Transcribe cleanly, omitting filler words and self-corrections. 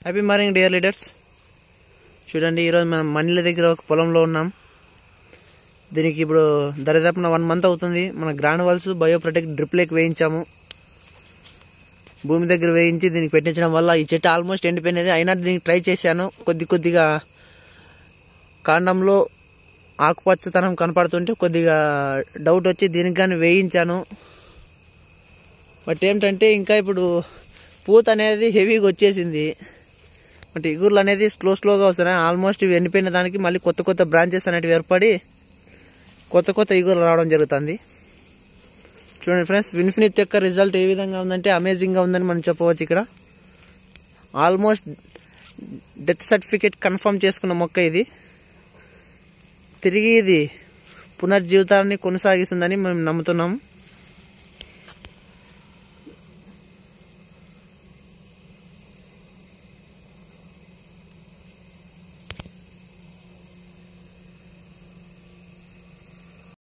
Happy morning dear leaders. చూడండి, ఈరోజు మనం మణిల దగ్గర ఒక పొలంలో ఉన్నాం. దీనికి ఇప్పుడు దరిదాపున 1 month అవుతుంది. మన గ్రానువల్స్ బయోప్రొటెక్ట్ డ్రిప్లేక్ వేయించాము. భూమి దగ్గర వేయించి దీనికి పెట్టించడం వల్ల ఈ చెట్టు ఆల్మోస్ట్ ఎండిపోయినది. అయినా దీనికి ట్రై చేశాను. కొద్దిగా కాండంలో ఆకుపచ్చతనం కనపడుతుంటే కొద్దిగా డౌట్ వచ్చి దీనికి కానీ వేయించాను. బట్ ఏమిటంటే ఇంకా ఇప్పుడు పూత అనేది హెవీగా వచ్చేసింది. బట్ ఇగుర్లు అనేది స్లోగా వస్తున్నాయి. ఆల్మోస్ట్ ఇవి ఎండిపోయిన దానికి మళ్ళీ కొత్త బ్రాంచెస్ అనేవి ఏర్పడి కొత్త ఇగుర్లు రావడం జరుగుతుంది. చూడండి ఫ్రెండ్స్, ఇన్ఫినిత్ యొక్క రిజల్ట్ ఏ విధంగా ఉందంటే అమేజింగ్గా ఉందని మనం చెప్పవచ్చు. ఇక్కడ ఆల్మోస్ట్ డెత్ సర్టిఫికేట్ కన్ఫర్మ్ చేసుకున్న మొక్క ఇది. తిరిగి ఇది పునర్జీవితాన్ని కొనసాగిస్తుందని మేము నమ్ముతున్నాము.